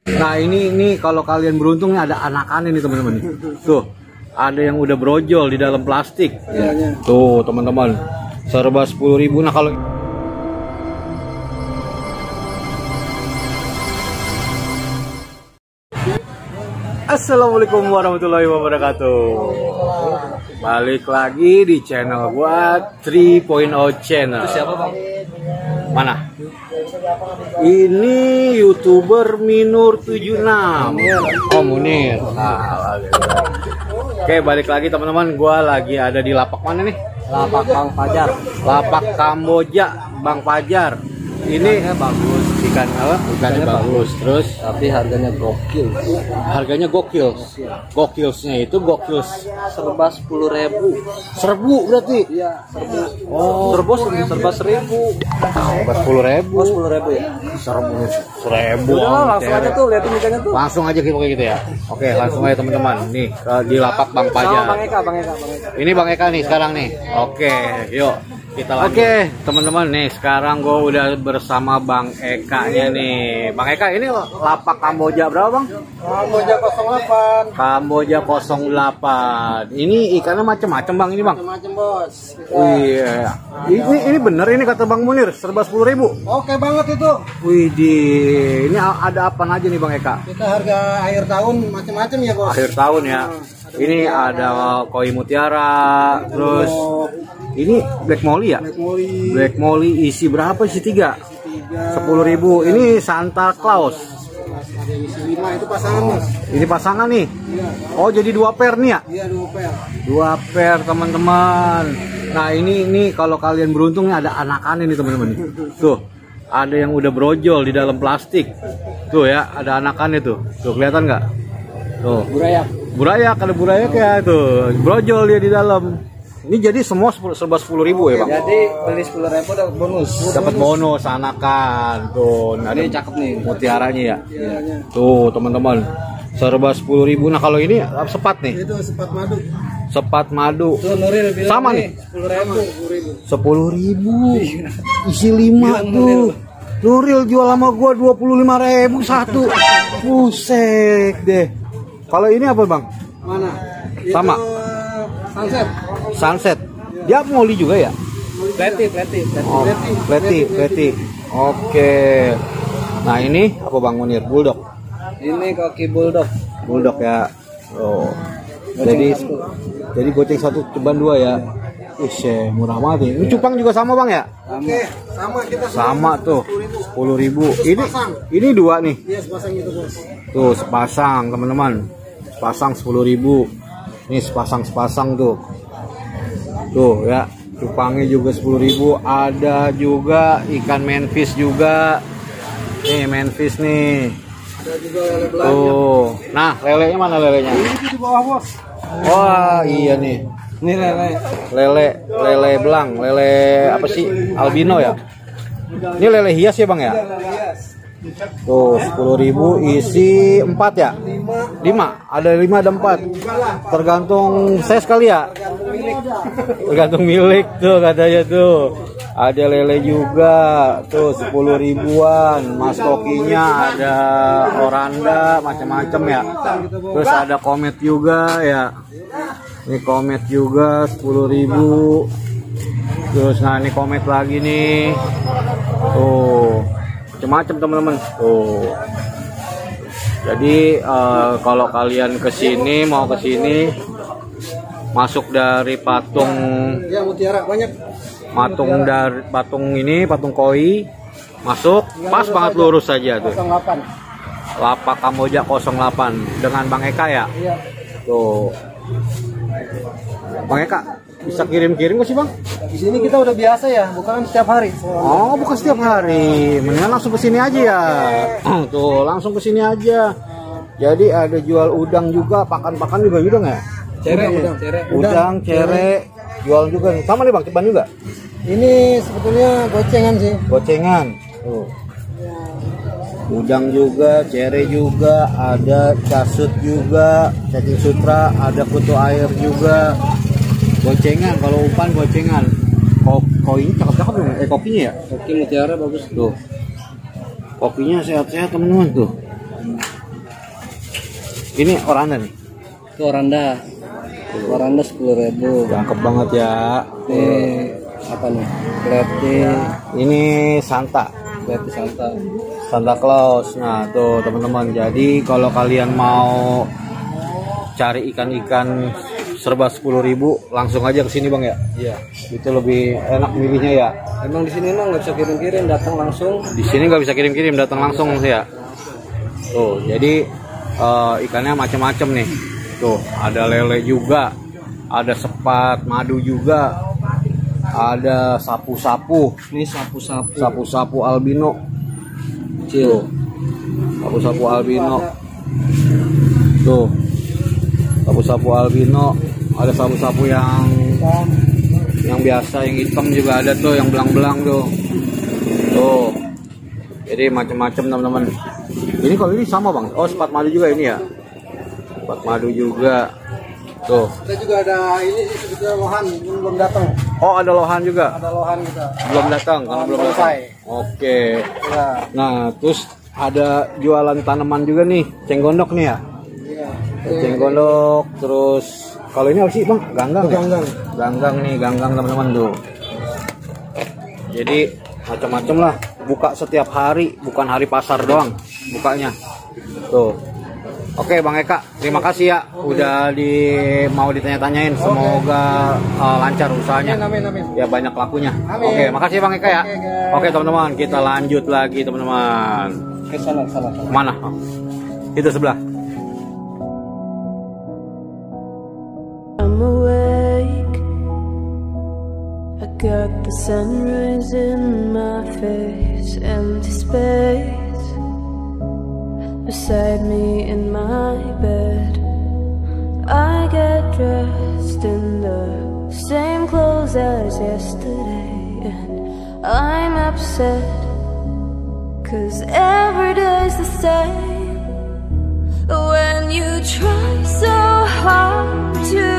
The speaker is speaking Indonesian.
Nah ini kalau kalian beruntung nih ada anakannya nih teman-teman. Tuh ada yang udah brojol di dalam plastik. Tuh teman-teman, serba 10.000. Nah kalau Assalamualaikum warahmatullahi wabarakatuh. Balik lagi di channel gua 3.0 channel. Itu siapa bang? Mana? Ini YouTuber Minur 76. Oh Munir. Nah, oke balik lagi teman-teman. Gua lagi ada di lapak mana nih? Lapak Bang Fajar. Lapak Kamboja Bang Fajar. Ini bagus, ikannya bagus, terus Tapi harganya gokil. harganya gokil. Gokilsnya itu gokils Serba 10.000. serbu berarti. Iya, serba. Oh, Serba 1.000. serba 10.000. Oh, 10.000 ya. Serbu 1000. Udah langsung aja tuh liatin ikannya tuh. Langsung aja kayak gitu ya. Oke, langsung aja teman-teman. Nih di lapak Bang Fajar. Sama Bang Eka. Ini Bang Eka nih sekarang nih. Oke, yuk kita lanjut. Oke, teman-teman nih sekarang gue udah bersama Bang Eka-nya nih. Bang Eka ini lapak Kamboja berapa, Bang? Kamboja 08. Kamboja 08. Ini ikannya macam-macam, Bang, ini, Bang. Macam bos. Iya. Ini bener ini kata Bang Munir, serba 10.000. Oke banget itu. Wih, ini ada apa aja nih Bang Eka? Kita harga akhir tahun macam-macam ya bos. Akhir tahun ya. Ini ada koi mutiara, terus ini black molly ya? Black molly isi berapa? Isi 3. 10.000. Ini Santa Claus. Ada isi 5 itu pasangan mas. Ini pasangan nih. Iya. Oh, jadi 2 pair nih ya? Iya 2 pair. 2 pair teman-teman. Nah ini kalau kalian beruntung nih ada anakannya nih teman-teman. Tuh ada yang udah brojol di dalam plastik. Tuh ya ada anakannya tuh. Tuh kelihatan nggak? Tuh. Burayak ada burayak ya tuh. Brojol dia di dalam. Ini jadi semua serba 10.000 ya bang? Jadi beli 10.000 dapat bonus. Dapat bonus anakan. Tuh. Nah, Ini cakep nih. Mutiaranya ya. Iya. Tuh teman-teman. Serba 10.000. Nah kalau ini sepat nih. Itu sepat madu. Sepat madu. Tuh Nuril bilang Sama nih. 10.000. 10.000. Isi 5 tuh. Nuril jual sama gua 25.000 satu. Buset deh. Kalau ini apa bang? Mana? Sama. Itu, sunset. Sunset. Dia molly juga ya? Pleti. Oh, pleti. Oke. Nah ini apa bang Munir? Bulldog. Ini kaki bulldog. Bulldog ya. Oh. Jadi goceng 1 ceban 2 ya. Ih, murah banget nih. Ini cupang juga sama bang ya? Oke, sama kita Sama tuh 10.000. Ini 2 nih. Iya, sepasang itu bos. Tuh sepasang teman-teman. Sepasang 10.000. Ini sepasang tuh. Tuh ya, cupangnya juga 10.000. Ada juga ikan manfish juga. Nih manfish nih. Ada juga lele belanja. Tuh. Nah, lelenya mana lelenya? Ini di bawah bos. Wah, iya nih. Ini lele. Lele belang, lele apa sih? Albino ya? Ini lele hias ya, Bang ya? Tuh, 10.000 isi 4 ya? 5. Ada 5 ada 4. Tergantung size kali ya? Tergantung milik tuh katanya tuh. Ada lele juga tuh 10.000-an. Mas kokinya ada oranda macam-macam ya. Terus ada komet juga ya. Ini komet juga 10.000. Terus nah ini komet lagi nih. Tuh. Macam-macam teman-teman. Tuh. Jadi kalau kalian kesini mau kesini masuk dari patung Ya mutiara banyak. Patung koi masuk pas banget lurus saja tuh. 08. Lapak Kamboja 08 dengan Bang Eka ya. Iya. Tuh. Bang Eka bisa kirim-kirim gak sih Bang? Di sini kita udah biasa ya, bukan setiap hari. Oh, bukan setiap hari. Mendingan langsung ke sini aja ya. Tuh, langsung ke sini aja. Jadi ada jual udang juga, pakan-pakan juga ya? Udang, cere, jual juga nih. Sama nih Bang, ceban juga. Ini sebetulnya gocengan sih. Gocengan. Tuh. Udang juga, cere juga, ada casut juga, cacing sutra, ada kutu air juga. Gocengan, kalau umpan gocengan. Kokinya cakep-cakep dong, kopinya ya? Koki mutiara bagus tuh. Kopinya sehat-sehat teman-teman tuh. Ini oranda nih. Itu oranda. Oranda 10.000. Cakep banget ya. Ini apa nih? Kleti. Ini Santa. Kleti Santa. Santa Claus. Nah tuh teman-teman, jadi kalau kalian mau cari ikan-ikan serba 10.000 langsung aja ke sini bang ya. Iya. Itu lebih enak milihnya ya. Emang di sini mah nggak bisa kirim-kirim, datang langsung. Di sini nggak bisa kirim-kirim, datang langsung ya. Tuh jadi ikannya macam-macam nih. Tuh ada lele juga, ada sepat madu juga, ada sapu-sapu. Ini sapu-sapu. Sapu-sapu albino. Tuh. Sapu-sapu albino. Tuh. Sapu-sapu albino, ada sapu-sapu yang biasa, yang hitam juga ada tuh, yang belang-belang tuh. Tuh. Jadi macam-macam teman-teman. Ini kalau ini sama bang. Oh sepat madu juga ini ya. Sepat madu juga. Tuh. Kita juga ada ini sih sebetulnya lohan, belum datang. Oh ada lohan juga. Ada lohan kita. Belum datang, karena belum datang. Oke. Ya. Nah terus ada jualan tanaman juga nih, cenggondok nih ya. Cenggondok, terus kalau ini apa sih bang? Ganggang. Ganggang. Ganggang nih, ganggang teman-teman tuh. Jadi macam-macam lah. Buka setiap hari, bukan hari pasar doang bukanya. Tuh. Oke Bang Eka, terima kasih ya udah mau ditanya-tanyain. Semoga lancar usahanya. Amin. Ya banyak lakunya. Amin. Oke, makasih Bang Eka ya. Oke, Oke teman-teman, kita lanjut lagi teman-teman. Oke, salah. Mana? Itu sebelah. I'm awake, I got the sunrise in my face, empty space beside me in my bed. I get dressed in the same clothes as yesterday, and I'm upset 'cause every day's the same. When you try so hard to